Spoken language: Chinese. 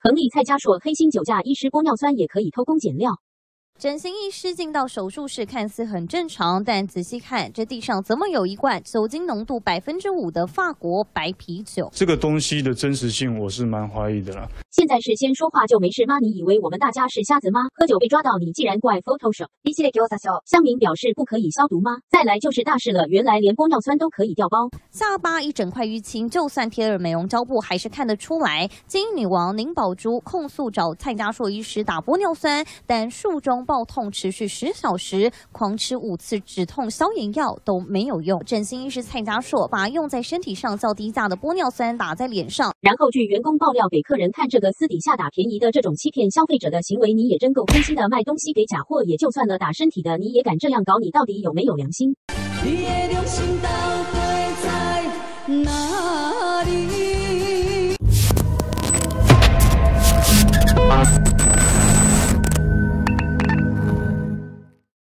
恒利蔡家硕黑心酒驾医师玻尿酸也可以偷工减料。 整形医师进到手术室看似很正常，但仔细看，这地上怎么有一罐酒精浓度5%的法国白啤酒？ 这个东西的真实性我是蛮怀疑的啦。 现在是先说话就没事吗？你以为我们大家是瞎子吗？喝酒被抓到，你既然怪 Photoshop， 一系列给我撒笑。乡民表示不可以消毒吗？再来就是大事了，原来连玻尿酸都可以调包。 下巴一整块淤青，就算贴了美容胶布，还是看得出来。金女王宁宝珠控诉找蔡家硕医师打玻尿酸，但术中爆痛持续10小时，狂吃5次止痛消炎药都没有用。整形医师蔡家硕把用在身体上较低价的玻尿酸打在脸上， 然后据员工爆料给客人看，这个私底下打便宜的这种欺骗消费者的行为，你也真够黑心的。卖东西给假货也就算了，打身体的你也敢这样搞，你到底有没有良心？你的良心到底在哪？